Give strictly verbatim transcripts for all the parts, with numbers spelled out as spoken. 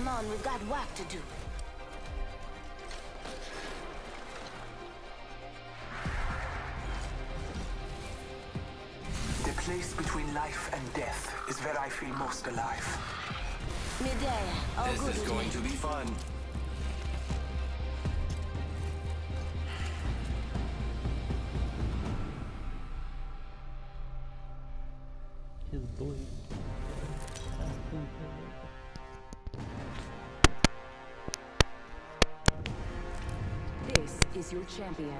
on, we've got work to do. The place between life and death is where I feel most alive. Midday, all This good is with going me. to be fun. His boy. This is your champion.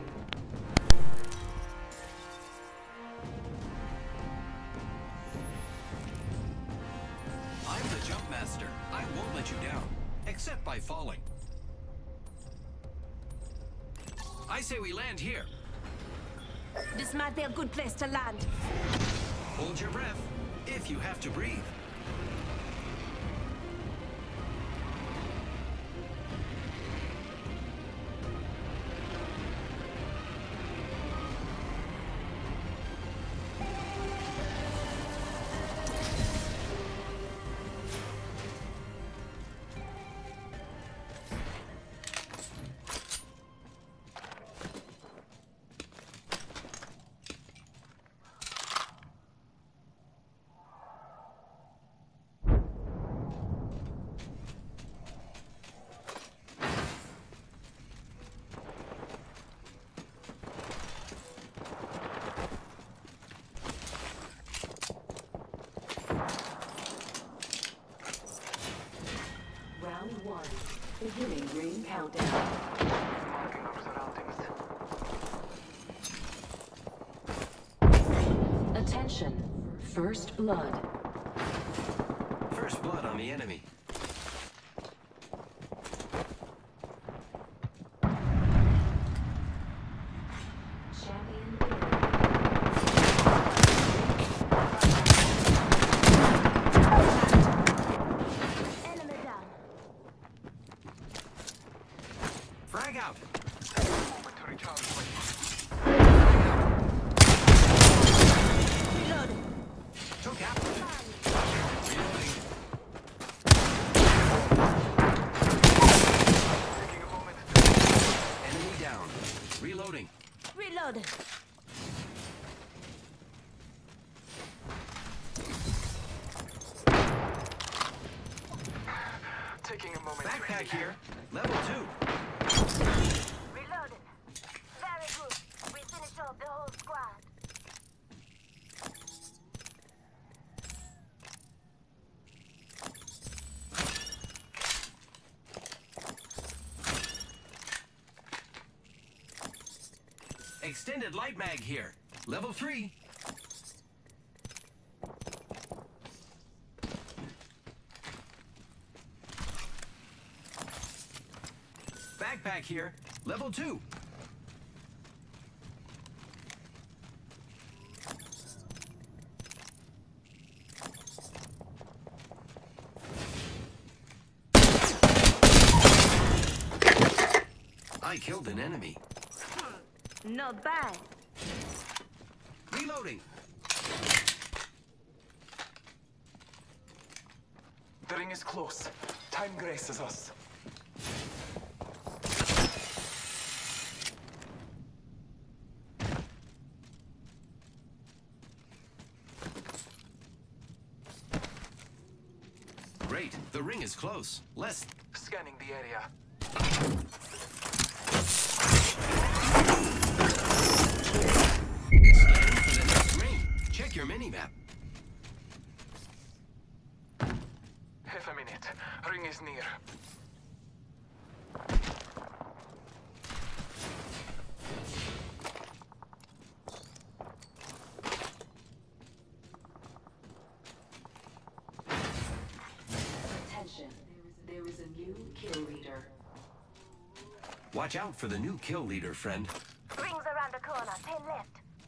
I'm the jump master. I won't let you down, except by falling. I say we land here. This might be a good place to land. Hold your breath, if you have to breathe. Round one. Beginning ring countdown. Marking our surroundings. Attention. First blood. First blood on the enemy. Champion. Enemy down. Frag out. Moment to recharge my Reloading. Took out. Reloading. taking a moment. Enemy down. Reloading. Reloading. Taking a moment. to Backpack heal. here. Level two. Reloading. Very good. We finished off the whole squad. Extended light mag here. Level three. Backpack here. Level two. I killed an enemy. Not bad. Reloading. The ring is close. Time graces us. Great. The ring is close. Less. Scanning the area. Scanning for the next ring. Check your minimap. Half a minute. Ring is near. Attention. There is a new kill leader. Watch out for the new kill leader, friend. Rings around the corner. Ten left.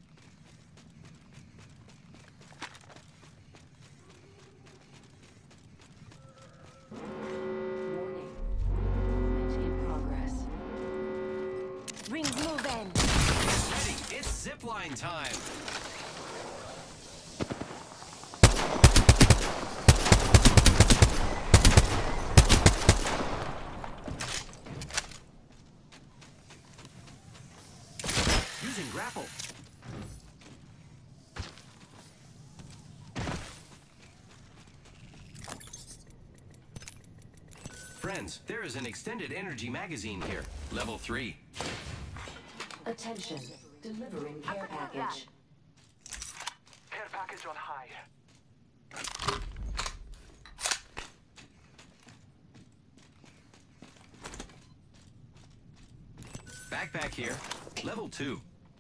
Warning. Movement in progress. Rings moving. Ready. It's zipline time. Using grapple. Friends, there is an extended energy magazine here. Level three. Attention. Delivering care package. Care package on high. Backpack here. Level two.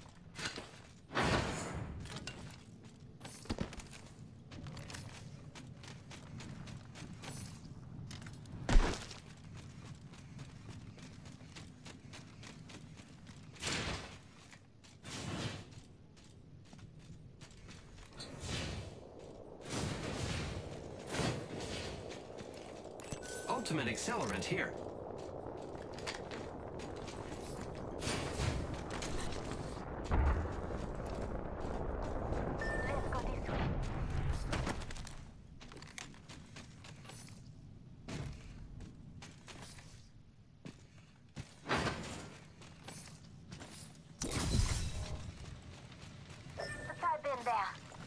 Ultimate accelerant here. Let's go this way. Supply bin there.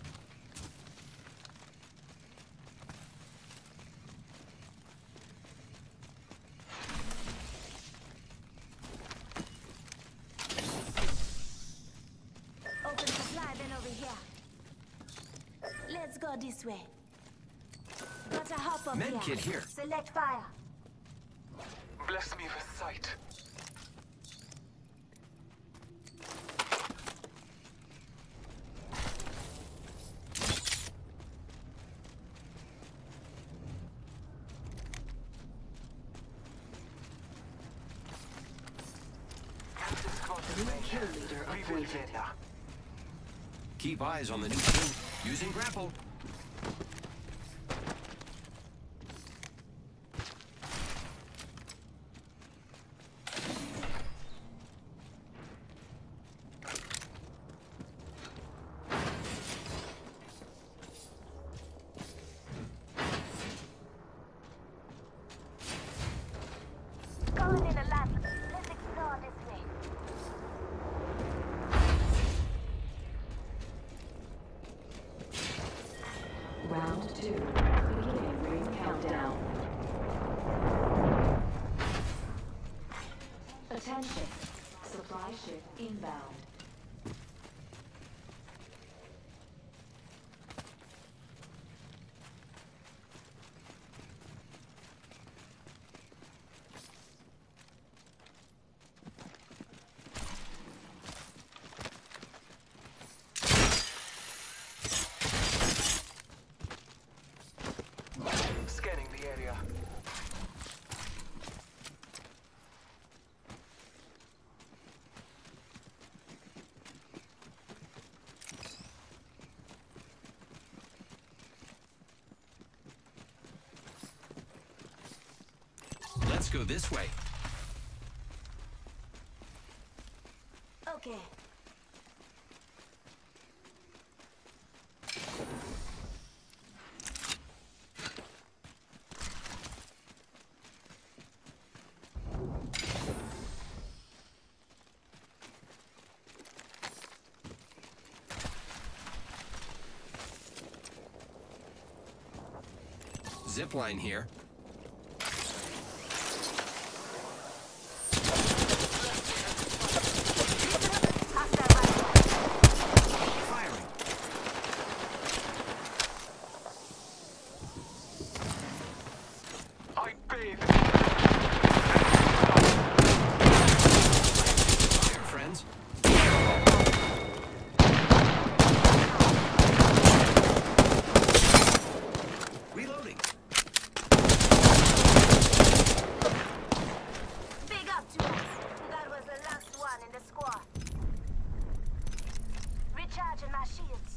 Open supply bin over here. Let's go this way. Got a hop up Med kit here. Select fire. Bless me with sight. New kill leader appointed. Keep eyes on the new team. Using grapple. Going in a lap. Let's explore this way. Round two. Beginning ring countdown. Attention. Supply ship inbound. Scanning the area. Let's go this way. Okay. Zipline here. Firing. I bathe. Fire, friends. Reloading. Big up to us. That was the last one in the squad. Recharging my shields.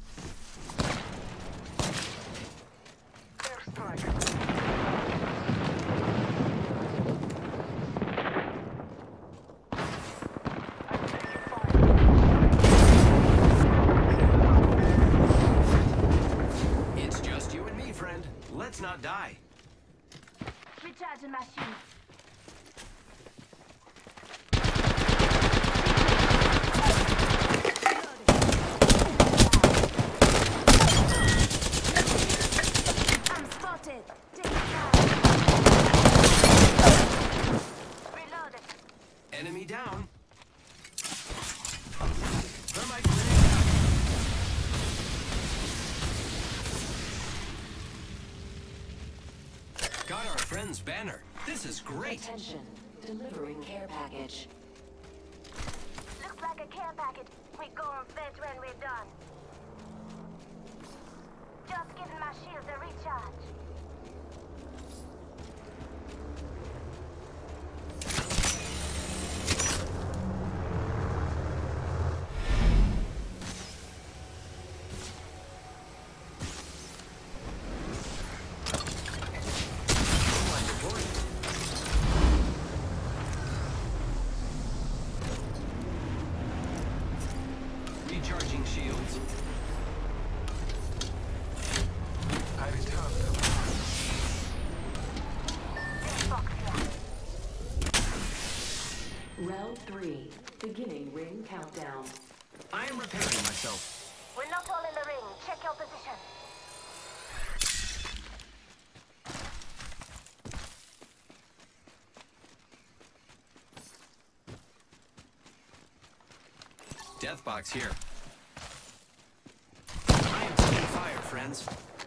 Airstrike. I'm taking fire. It's just you and me, friend. Let's not die. Recharging my shields. friend's banner. This is great. Attention. Delivering care package. Looks like a care package. We go and fetch when we're done. Just giving my shields a recharge. Recharging shields. I return to Box here. Round three. Beginning ring countdown. I am repairing myself. We're not all in the ring. Check your position. Death box here. I am taking fire, friends.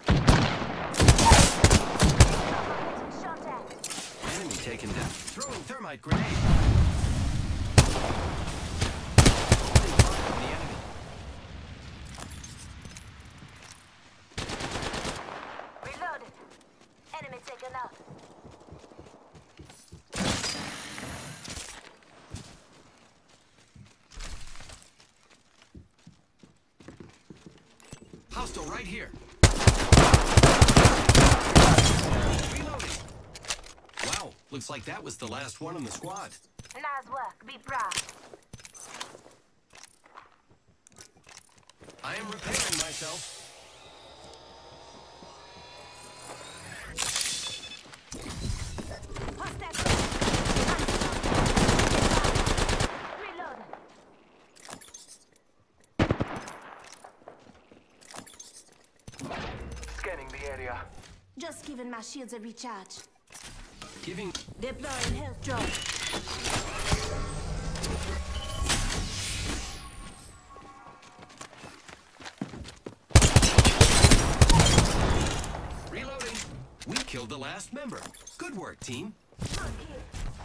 Shot at. Enemy taken down. Throwing thermite grenade. Holding fire on the enemy. Reloaded. Enemy taken out. Hostile right here. Reloading. Wow, looks like that was the last one in the squad. Nice work. Be proud. I am repairing myself. Reloaded. scanning the area. Just giving my shields a recharge. Giving. Deploying health drone. Reloading. We killed the last member. Good work, team. Good kill.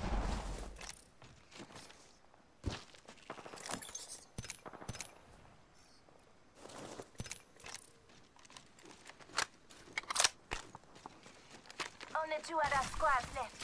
Only two other squads left.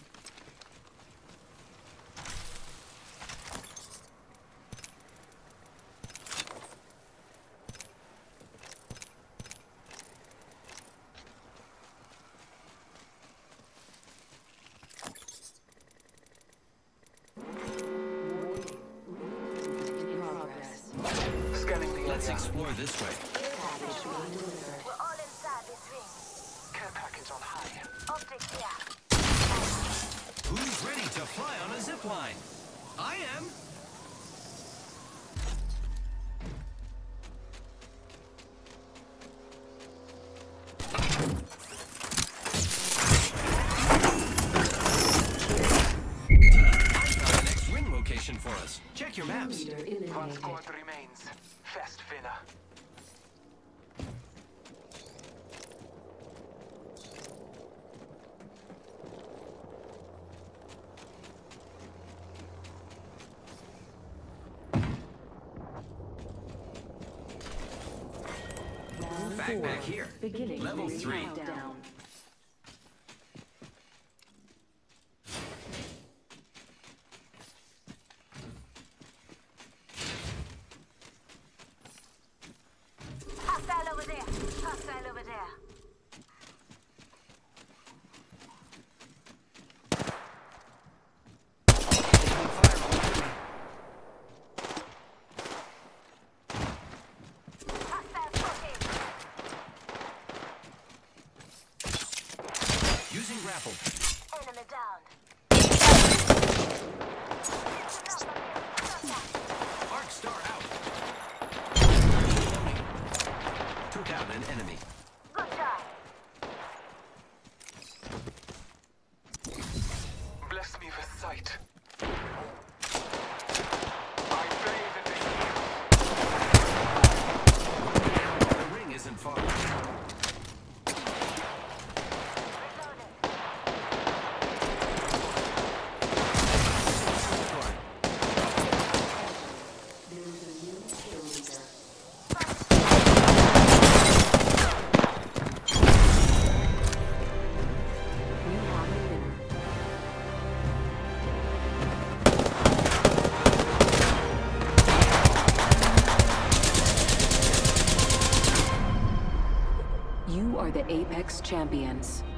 In progress. Scanning the Let's area. explore this way. Package being delivered. We're all inside this ring. Care package on high. Optics here. Who's ready to fly on a zip line? I am. I found the next win location for us. Check your maps. Leader One eliminated. squad remains. Fast winner. Round Back four. back here. Beginning Level ring three. countdown. Hostile over there. Hostile over there. Taking fire on the enemy. Hostile spotted. Using grapple. Enemy down. Arc star out. Took out an enemy. Good job. Bless me with sight. I bathe in the The ring isn't far. Reloaded. You are the Apex Champions.